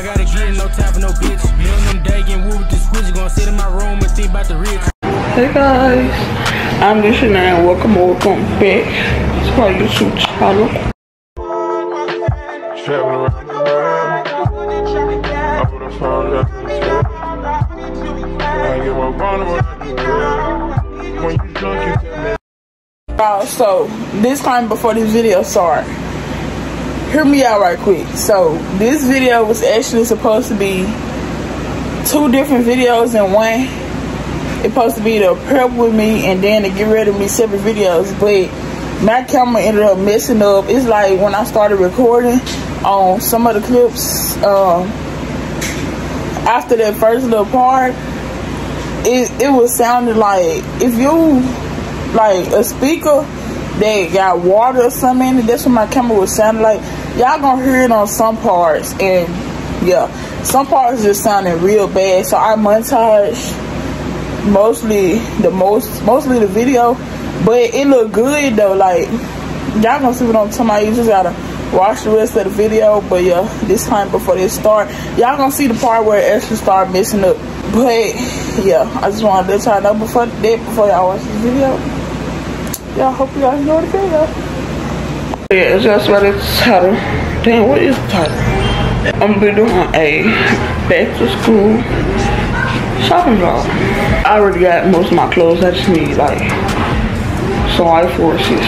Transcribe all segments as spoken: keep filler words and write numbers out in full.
gotta get no time for no bitch. Me on them day getting woo with the switch. Gonna sit in my room and think about the rich. Hey guys, I'm Luciana and welcome or welcome back to my YouTube channel. Traveling around the world, I put a phone up in the trap. I get my bottom when you drunk, you tell me. Uh, so this time before this video started, hear me out right quick. So this video was actually supposed to be two different videos in one. It's supposed to be to prep with me and then to get rid of me separate videos, but my camera ended up messing up. It's like when I started recording on some of the clips, um, after that first little part, it, it was sounding like if you like a speaker that got water or something in it, that's what my camera was sounding like. Y'all gonna hear it on some parts, and yeah, some parts just sounding real bad, so I montage mostly the most mostly the video, but it look good though. Like y'all gonna see what I'm talking about. You just gotta watch the rest of the video. But yeah, this time before they start, y'all gonna see the part where it actually start messing up. But yeah, I just want to let y'all know before that before y'all watch this video. Y'all hope you guys enjoy the video. Yeah, that's what it's titled. Damn, what is the title? I'm gonna be doing a back to school shopping vlog. I already got most of my clothes. I just need like some life forces,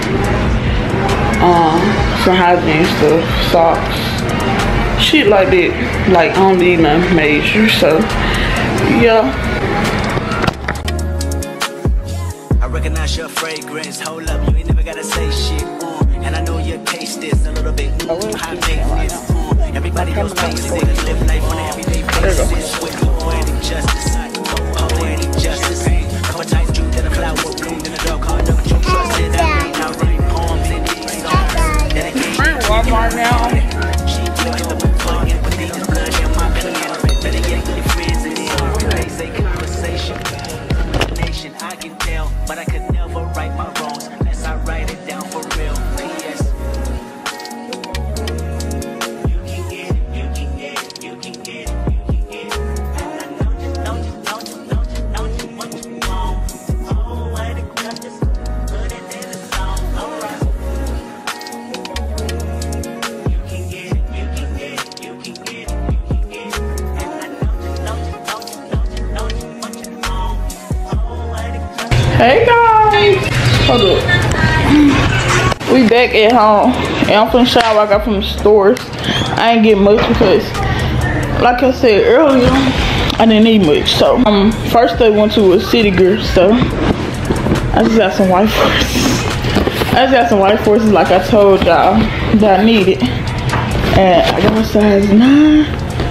um, some hygiene stuff, socks, shit like that. Like I don't need nothing major, so yeah. I recognize your fragrance. Hold up, you ain't never gotta say shit. Uh, and I know your taste is a little bit mm, high maintenance. Uh, everybody knows basic. Live life on an everyday basis with poetic justice. Poetic justice. Couple times drew that a flower bloomed in a dark heart. Don't you trust it? I mean, I write poems in these songs. Dedicated to Walmart now. She joins the book for empathy. There's blood in my pen. Better yet, your friends in the they say conversation. Nation, I can tell, but I could never right my wrongs unless I write it down for real. P S You can get it, you can get it, you can get it, you can get it. And I know you, know you, know you, know you, know you what you want. Oh, what it got this, put it in the song. Alright. You can get it, you can get it, you can get it, you can get it. And I know you, know you, know you, know you, know you what you want. Oh, what it got this. Hey guys, hold up. We back at home, and I'm finna shower. I got from the stores. I ain't get much because, like I said earlier, I didn't need much. So, um, first I went to a City Girl, so I just got some white forces. I just got some white forces, like I told y'all that I needed, and I got a size nine.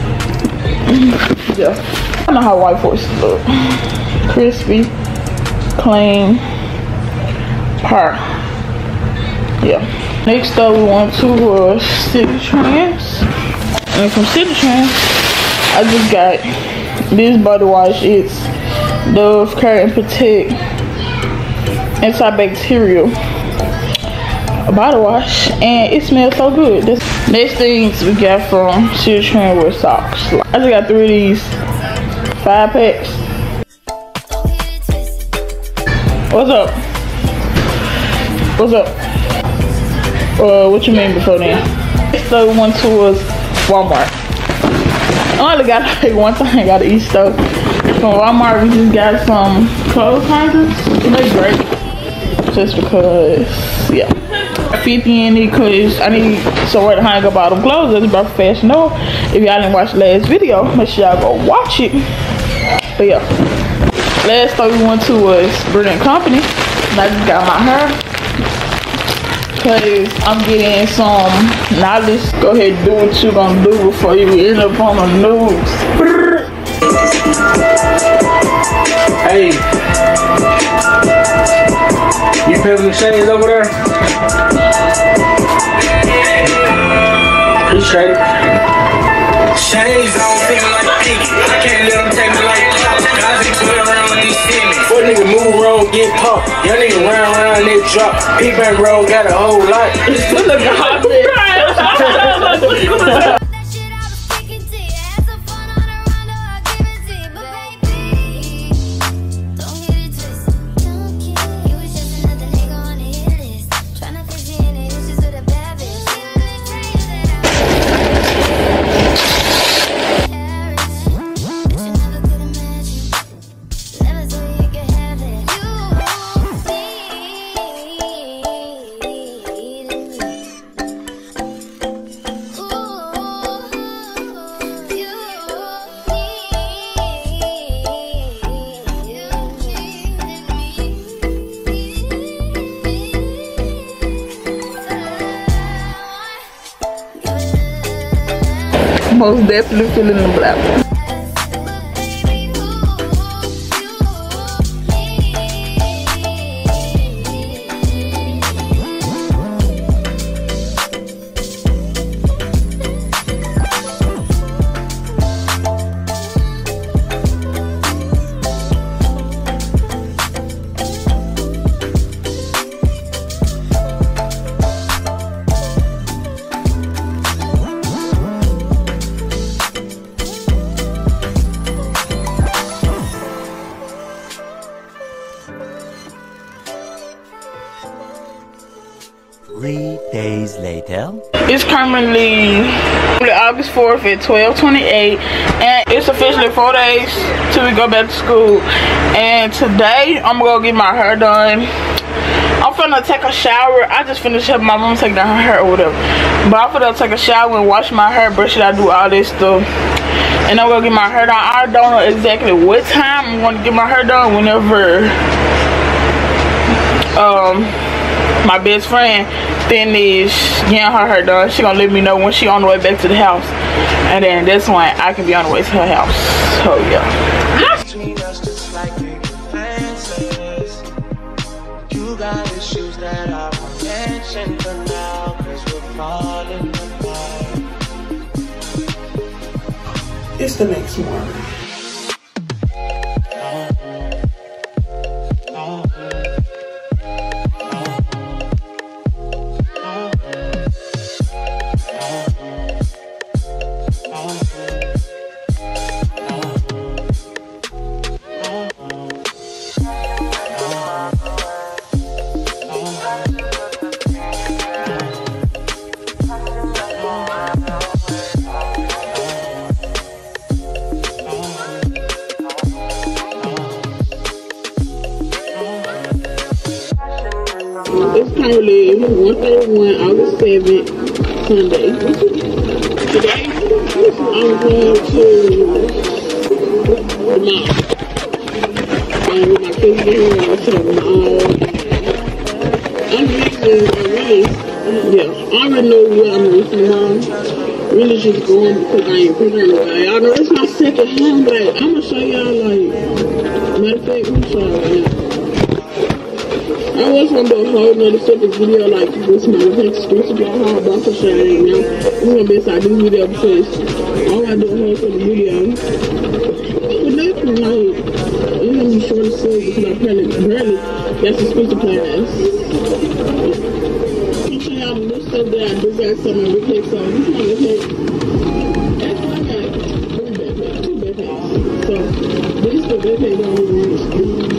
Yeah, I know how white forces look. Crispy, clean, par. Yeah. Next up, we went to uh, Citi Trends, and from Citi Trends, I just got this body wash. It's Dove Care and Protect antibacterial body wash, and it smells so good. This next things we got from Citi Trends were socks. I just got three of these five packs. What's up? What's up? Uh, what you mean before then? So we went towards Walmart. I only got like one thing I gotta eat stuff. From Walmart, we just got some clothes hangers. They're great. Just because, yeah. fifty in it because I need somewhere to hang up all them clothes. That's about Fashion Nova. If y'all didn't watch the last video, make sure y'all go watch it. But yeah. Last store we went to was Brit and Company. And I just got my hair. Cause I'm getting some knowledge. Go ahead and do what you gonna do before you end up on the news. Hey, you peeling the shades over there? Appreciate it. Shades on, feeling like Biggie. I can't let them take me like pop. I be putting around with these feelings. Four nigga move wrong, get popped. Young nigga round round, they drop. Big bang roll, got a whole lot. Look at how most definitely feeling the black one. Three days later. It's currently August fourth at twelve twenty-eight, and it's officially four days till we go back to school. And today I'm gonna go get my hair done. I'm finna take a shower. I just finished helping my mom take down her hair or whatever. But I'm finna take a shower and wash my hair, brush it out, do all this stuff. And I'm gonna get my hair done. I don't know exactly what time I'm gonna get my hair done. Whenever um my best friend finish getting her hair done, she gonna let me know when she on the way back to the house, and then that's when I can be on the way to her house. So yeah. You got issues that I won't mention for now, 'cause we're falling apart. It's the next one. It's currently one thirty-one, August seventh, Sunday. Today, I'm going to the mall. And with my kids here, I'm going to the mall. I'm really, really, yeah, I already know what I'm doing for the mall. Really just going because I ain't figuring it out. Y'all know it's my second home, but I'm going to show y'all, like, matter of fact, let me show y'all right now. I was gonna do a whole nother separate video like this my exclusive how I'm about to show you now. It's gonna be inside this video because all I do is whole separate video. But nothing like it's gonna be short and sweet because I barely barely that's exclusive class. I'm show y'all the new stuff that I do got some of the so this one is like that's why I got three backpacks, two backpacks. So this is the backpack that I'm going to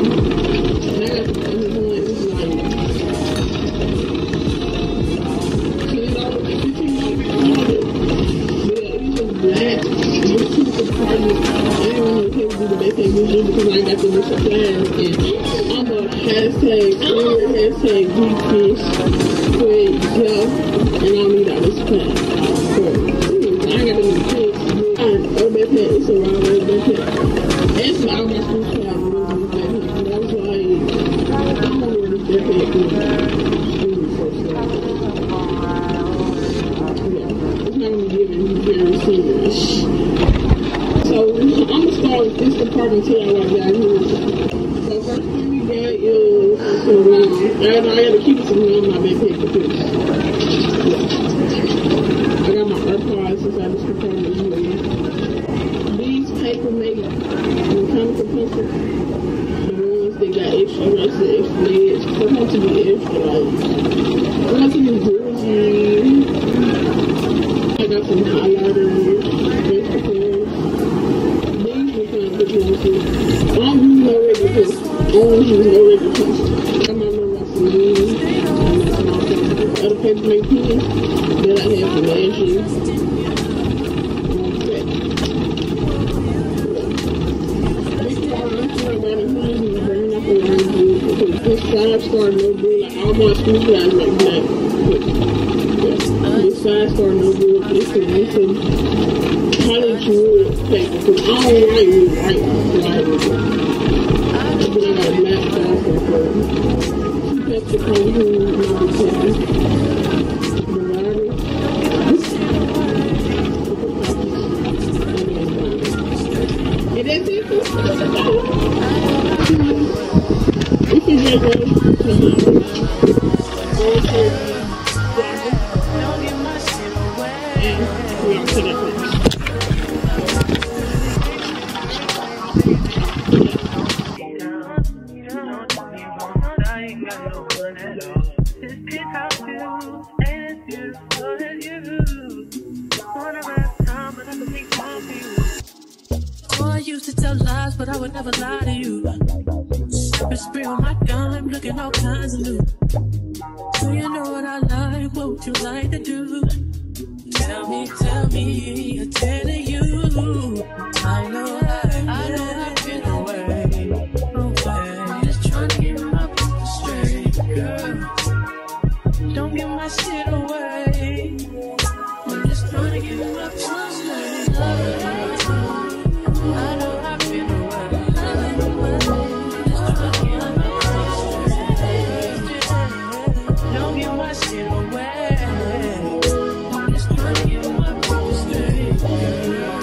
because I got the initial plans, and I'm a hashtag clear, hashtag geek fish, quick, yeah, and I don't need all this plan. So, I ain't got any kids. I'm a backpack, it's a wild red backpack. It's not all my school class, but I was like, I'm gonna wear this backpack in school first class. Yeah, it's not gonna be given very serious. So I'm gonna start with this department till y'all right down here. So first thing we got is some rum. I, I gotta keep some rum in my backpack for this. I got my AirPods inside this department here. These paper made mechanical pencils. The ones that got extra rest and extra legs. So I want to be extra like I want to be Jersey. I got some highlighters, extra colors. I don't use no regular pencil. I don't use no regular pencil. I got my little Vaseline, other paper make pens that I have from last year. This five star no good. Like all my school guys like black. This five star no good. It's a college wood paper because I don't like wood right now. But I got a black five star for it. Two pepper color number seven. The I used to tell lies, but I would never lie to you. Stepping spray on my gun, looking all kinds of new. So you know what I like, what would you like to do? Tell me, tell me, I'm telling you. I know I, I know I've been away, away. I'm just trying to get my people straight, girl. Don't give my shit away. I'm just trying to get my people straight. I know I've been away. Just trying to get my people straight. Don't give my shit away. I'm just trying to get my people straight, girl.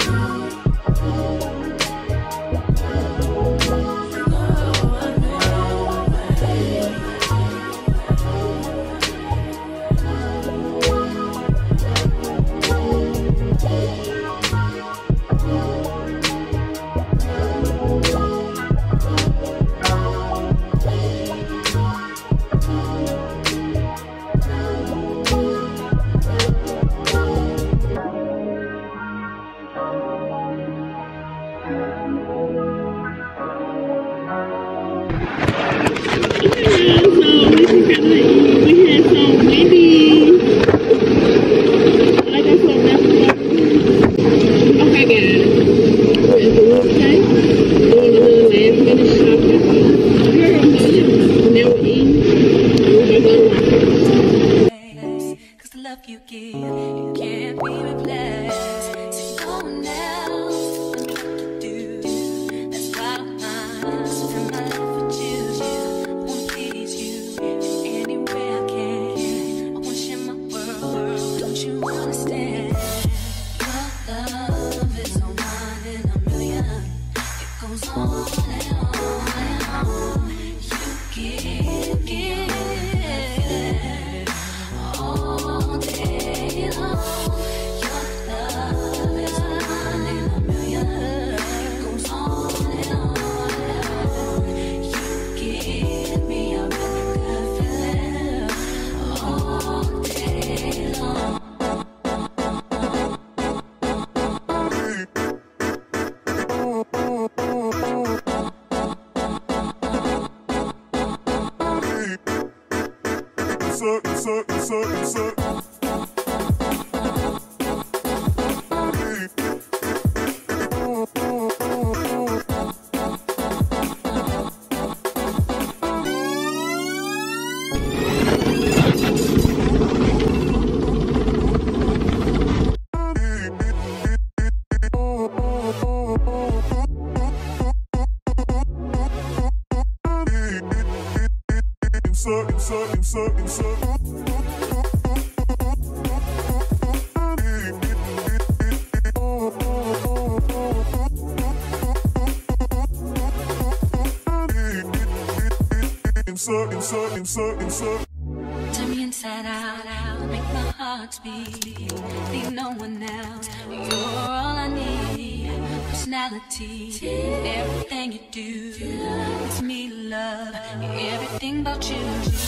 Turn me inside out, out, make my heart beat. Need no one else. You're all I need. Personality, everything you do, it's me love. Everything about you.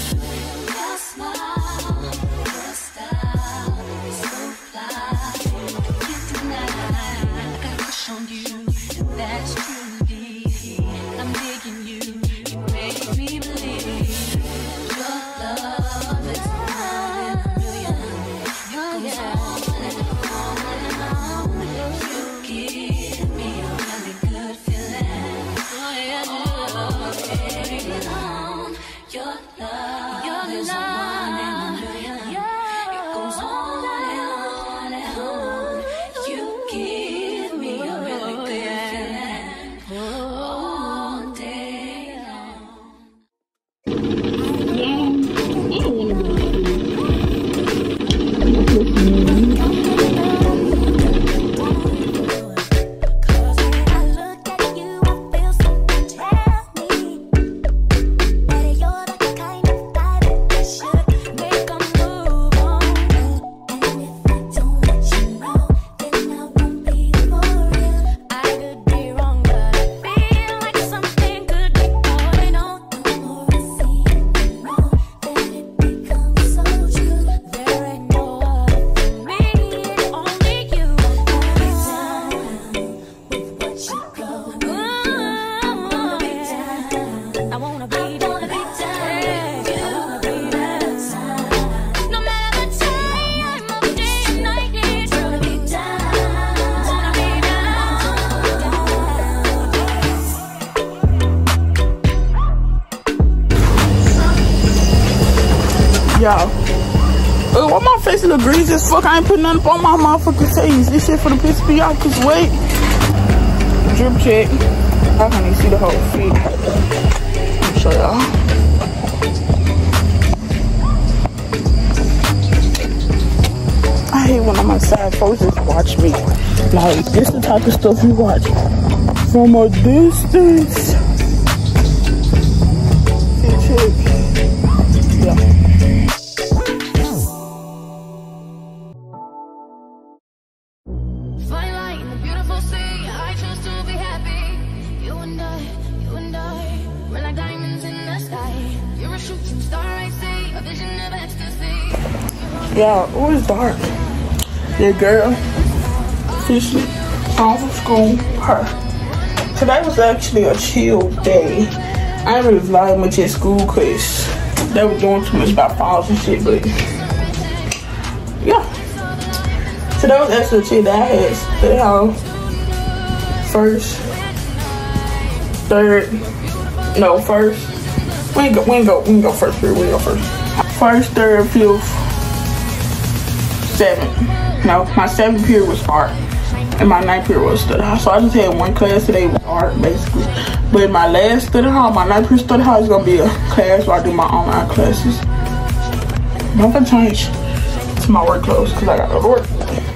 Your smile, your style, so fly. Can't deny. I got a crush on you, and that's true. I'm digging you. You make me believe. Love is one in a million. It goes on and on and on. You give me a really good feeling. Oh yeah, oh, baby, on your love, your is one in a million. It goes on and on and on. You give me a really good feeling. Y'all. Uh, why my face look greasy as fuck? I ain't putting nothing on my motherfucking face. This shit for the piss me off, cause wait. Drip check. I can't even see the whole feet. Let me show y'all. I hate when I'm outside, folks just watch me. Like, this the type of stuff you watch from a distance. Yeah. Yeah, it was dark. Your girl, officially home from school, her. Today was actually a chill day. I ain't really vlogging much at school because they were doing too much about files and shit, but yeah. Today was actually a chill day. I had stayed home first, third, no, first. We ain't go, we ain't go, we ain't go first period, we ain't go first. First, third, fifth, seventh. No, my seventh period was art, and my ninth period was study hall. So I just had one class today with art, basically. But my last study hall, my ninth period study hall is gonna be a class where I do my online classes. I'm gonna change to my work clothes because I gotta go to work.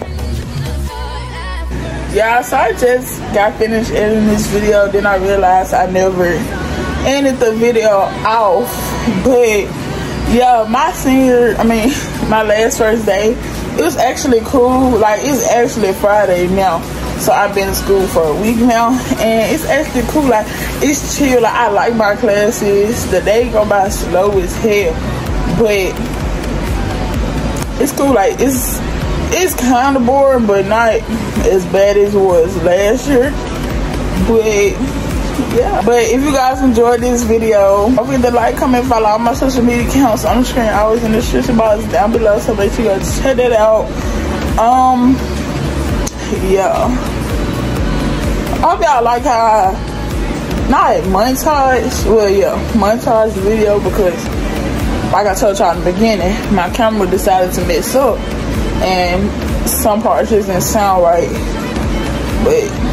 Yeah, so I just got finished editing this video, then I realized I never ended the video off. But yeah, my senior, I mean, my last first day, it was actually cool. Like, it's actually Friday now, so I've been in school for a week now, and it's actually cool. Like, it's chill. Like, I like my classes. The day go by slow as hell, but it's cool. Like, it's it's kind of boring, but not as bad as it was last year. But yeah, but if you guys enjoyed this video, don't forget to like, comment, follow all my social media accounts on the screen, always in the description box down below, so make sure you guys check that out. Um yeah, I hope y'all like how I not montage, well yeah, montage the video, because like I told y'all in the beginning, my camera decided to mess up and some parts just didn't sound right. But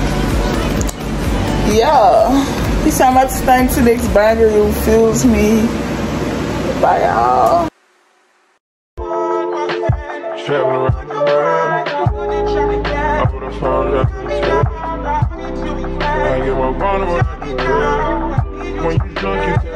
yeah, peace out. I'm about to thank to next banger who fuels me. Bye, y'all. Traveling around the world, I put a phone down to the table. I get my bottom on the girl. When you drunk, you